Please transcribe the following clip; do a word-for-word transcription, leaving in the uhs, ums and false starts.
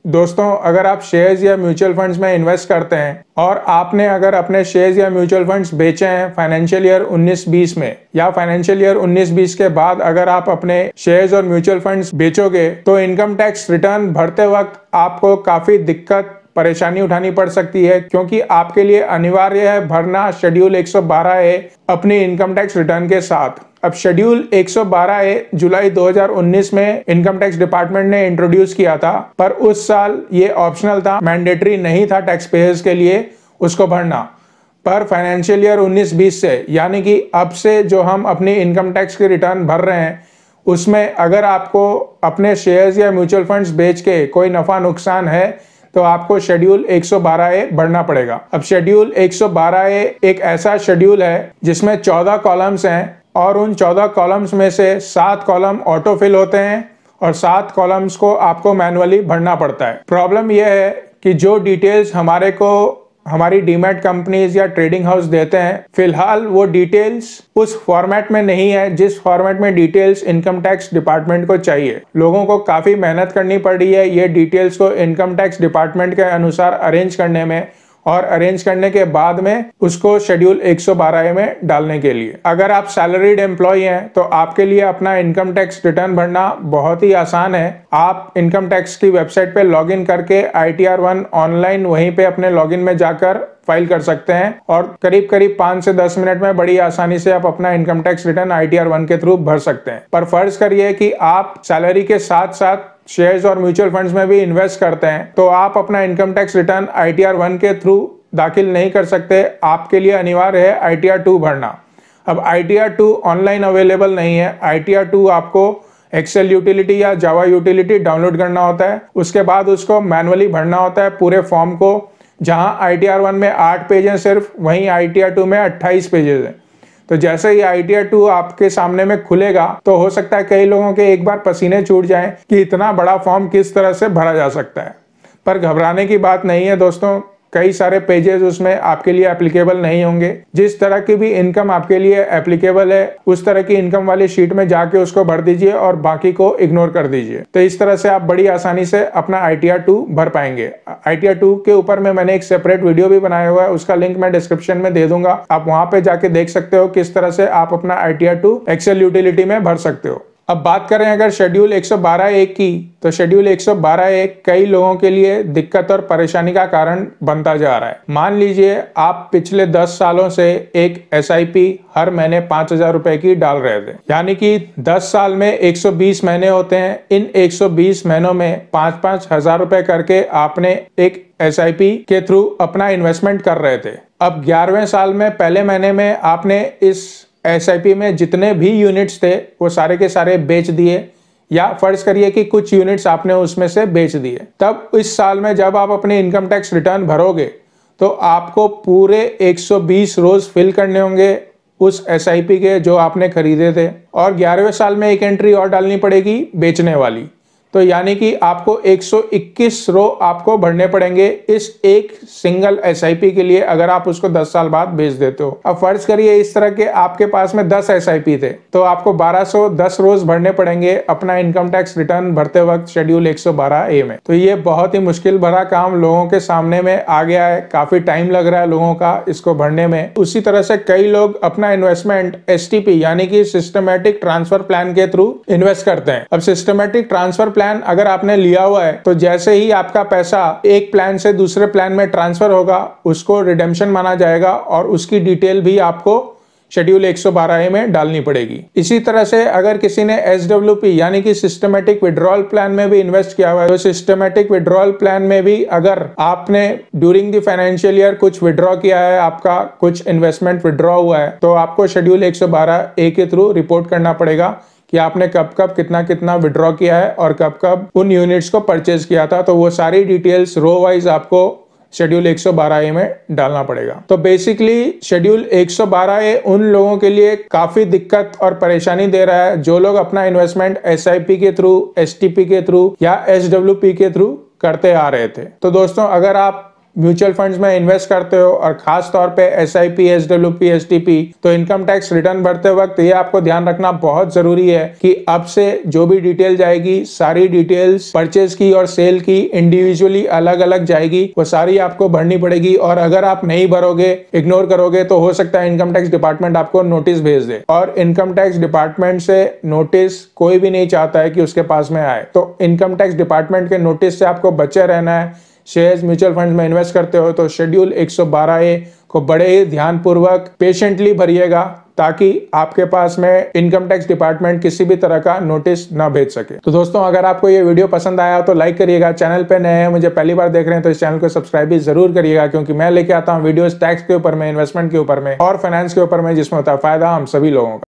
दोस्तों, अगर आप शेयर्स या म्यूचुअल फंड्स में इन्वेस्ट करते हैं और आपने अगर अपने शेयर्स या म्यूचुअल फंड्स बेचे हैं फाइनेंशियल ईयर उन्नीस बीस में, या फाइनेंशियल ईयर उन्नीस बीस के बाद अगर आप अपने शेयर्स और म्यूचुअल फंड्स बेचोगे तो इनकम टैक्स रिटर्न भरते वक्त आपको काफी दिक्कत परेशानी उठानी पड़ सकती है, क्योंकि आपके लिए अनिवार्य है भरना शेड्यूल एक सौ बारह ए अपनी इनकम टैक्स रिटर्न के साथ। अब शेड्यूल एक सौ बारह ए जुलाई दो हज़ार उन्नीस में इनकम टैक्स डिपार्टमेंट ने इंट्रोड्यूस किया था, पर उस साल ये ऑप्शनल था, मैंडेटरी नहीं था टैक्स पेयर्स के लिए उसको भरना। पर फाइनेंशियल ईयर उन्नीस बीस से, यानी कि अब से जो हम अपनी इनकम टैक्स की रिटर्न भर रहे हैं, उसमें अगर आपको अपने शेयर्स या म्यूचुअल फंड्स बेच के कोई नफा नुकसान है तो आपको शेड्यूल एक सौ बारह ए भरना पड़ेगा। अब शेड्यूल एक सौ बारह ए एक ऐसा शेड्यूल है जिसमें चौदह कॉलम्स हैं और उन चौदह कॉलम्स में से सात कॉलम ऑटो फिल होते हैं और सात कॉलम्स को आपको मैनुअली भरना पड़ता है। प्रॉब्लम यह है कि जो डिटेल्स हमारे को हमारी डीमैट कंपनीज या ट्रेडिंग हाउस देते हैं, फिलहाल वो डिटेल्स उस फॉर्मेट में नहीं है जिस फॉर्मेट में डिटेल्स इनकम टैक्स डिपार्टमेंट को चाहिए। लोगों को काफी मेहनत करनी पड़ रही है ये डिटेल्स को इनकम टैक्स डिपार्टमेंट के अनुसार अरेंज करने में, और अरेंज करने के बाद में उसको शेड्यूल एक सौ बारह ए में डालने के लिए। अगर आप सैलरीड एम्प्लॉय हैं तो आपके लिए अपना इनकम टैक्स रिटर्न भरना बहुत ही आसान है। आप इनकम टैक्स की वेबसाइट पे लॉगिन करके I T R one online वहीं पे अपने लॉगिन में जाकर फाइल कर सकते हैं और करीब करीब पांच से दस मिनट में बड़ी आसानी से आप अपना income tax return I T R one के थ्रू भर सकते हैं। पर फर्ज करिए कि आप सैलरी के साथ साथ शेयर्स और म्यूचुअल फंड्स में भी इन्वेस्ट करते हैं, तो आप अपना income tax return I T R one के थ्रू दाखिल नहीं कर सकते। आपके लिए अनिवार्य है आई टी आर टू भरना। अब I T R two online available नहीं है। आई टी आर टू आपको एक्सेल यूटिलिटी या जावा यूटिलिटी डाउनलोड करना होता है, उसके बाद उसको मैनुअली भरना होता है पूरे फॉर्म को। जहां आई टी आर वन में आठ पेज हैं सिर्फ, वहीं आई टी आर टू में अट्ठाईस पेजेस हैं। तो जैसे ही आई टी आर टू आपके सामने में खुलेगा तो हो सकता है कई लोगों के एक बार पसीने छूट जाएं कि इतना बड़ा फॉर्म किस तरह से भरा जा सकता है। पर घबराने की बात नहीं है दोस्तों, कई सारे पेजेस उसमें आपके लिए एप्लीकेबल नहीं होंगे। जिस तरह की भी इनकम आपके लिए एप्लीकेबल है उस तरह की इनकम वाली शीट में जाके उसको भर दीजिए और बाकी को इग्नोर कर दीजिए। तो इस तरह से आप बड़ी आसानी से अपना आई टी आर टू भर पाएंगे। आई टी आर टू के ऊपर में मैंने एक सेपरेट वीडियो भी बनाया हुआ है, उसका लिंक मैं डिस्क्रिप्शन में दे दूंगा। आप वहां पे जाके देख सकते हो किस तरह से आप अपना I T R two excel utility में भर सकते हो। अब बात करें अगर शेड्यूल एक सौ बारह ए की, तो शेड्यूल एक सौ बारह ए कई लोगों के लिए दिक्कत और परेशानी का कारण बनता जा रहा है। मान लीजिए आप पिछले दस सालों से एक एस आई पी हर महीने पांच हजार रुपए की डाल रहे थे, यानी कि दस साल में एक सौ बीस महीने होते हैं। इन एक सौ बीस महीनों में पांच पांच हजार रुपए करके आपने एक एस आई पी के थ्रू अपना इन्वेस्टमेंट कर रहे थे। अब ग्यारहवें साल में पहले महीने में आपने इस एस आई पी में जितने भी यूनिट्स थे वो सारे के सारे बेच दिए, या फर्ज करिए कि कुछ यूनिट्स आपने उसमें से बेच दिए। तब इस साल में जब आप अपने इनकम टैक्स रिटर्न भरोगे तो आपको पूरे एक सौ बीस रोज फिल करने होंगे उस एस आई पी के जो आपने खरीदे थे, और ग्यारहवें साल में एक एंट्री और डालनी पड़ेगी बेचने वाली। तो यानी कि आपको एक सौ इक्कीस रो आपको भरने पड़ेंगे इस एक सिंगल एस आई पी के लिए, अगर आप उसको दस साल बाद बेच देते हो। अब फर्ज करिए इस तरह के आपके पास में दस एस आई पी थे, तो आपको बारह सौ दस रोज भरने पड़ेंगे अपना इनकम टैक्स रिटर्न भरते वक्त शेड्यूल एक सौ बारह ए में। तो ये बहुत ही मुश्किल भरा काम लोगों के सामने में आ गया है, काफी टाइम लग रहा है लोगों का इसको भरने में। उसी तरह से कई लोग अपना इन्वेस्टमेंट एस टी पी यानी कि सिस्टमेटिक ट्रांसफर प्लान के थ्रू इन्वेस्ट करते हैं। अब सिस्टमेटिक ट्रांसफर प्लान अगर आपने लिया हुआ है तो जैसे ही आपका पैसा एक प्लान से दूसरे प्लान में ट्रांसफर होगा उसको रिडेम्पशन माना जाएगा और उसकी डिटेल भी आपको शेड्यूल एक सौ बारह ए में डालनी पड़ेगी। इसी तरह से अगर किसी ने एस डब्ल्यू पी यानी कि सिस्टमेटिक विड्रॉल प्लान में भी इन्वेस्ट किया हुआ है, तो सिस्टमेटिक विड्रॉल प्लान में भी अगर आपने ड्यूरिंग द फाइनेंशियल ईयर कुछ विड्रॉ किया है, आपका कुछ इन्वेस्टमेंट विड्रॉ हुआ है, तो आपको शेड्यूल एक सौ बारह ए के थ्रू रिपोर्ट करना पड़ेगा कि आपने कब कब कितना कितना विड्रॉ किया है और कब कब उन यूनिट्स को परचेज किया था। तो वो सारी डिटेल्स रो वाइज आपको शेड्यूल एक सौ बारह ए में डालना पड़ेगा। तो बेसिकली शेड्यूल एक सौ बारह ए उन लोगों के लिए काफी दिक्कत और परेशानी दे रहा है जो लोग अपना इन्वेस्टमेंट एस आई पी के थ्रू, एस टी पी के थ्रू या एस डब्ल्यू पी के थ्रू करते आ रहे थे। तो दोस्तों, अगर आप म्यूचुअल फंड्स में इन्वेस्ट करते हो और खास तौर पे S I P, S W P, S T P, तो इनकम टैक्स रिटर्न भरते वक्त ये आपको ध्यान रखना बहुत जरूरी है कि अब से जो भी डिटेल जाएगी, सारी डिटेल्स परचेज की और सेल की इंडिविजुअली अलग अलग जाएगी, वो सारी आपको भरनी पड़ेगी। और अगर आप नहीं भरोगे, इग्नोर करोगे, तो हो सकता है इनकम टैक्स डिपार्टमेंट आपको नोटिस भेज दे। और इनकम टैक्स डिपार्टमेंट से नोटिस कोई भी नहीं चाहता है कि उसके पास में आए, तो इनकम टैक्स डिपार्टमेंट के नोटिस से आपको बचे रहना है। शेयर्स म्यूचुअल फंड में इन्वेस्ट करते हो तो शेड्यूल एक सौ बारह ए को बड़े ही ध्यानपूर्वक पेशेंटली भरिएगा, ताकि आपके पास में इनकम टैक्स डिपार्टमेंट किसी भी तरह का नोटिस ना भेज सके। तो दोस्तों, अगर आपको ये वीडियो पसंद आया तो लाइक करिएगा। चैनल पे नए हैं, मुझे पहली बार देख रहे हैं, तो इस चैनल को सब्सक्राइब भी जरूर करिएगा, क्योंकि मैं लेके आता हूँ वीडियोस टैक्स के ऊपर में, इन्वेस्टमेंट के ऊपर में और फाइनेंस के ऊपर में, जिसमें होता है फायदा हम सभी लोगों का।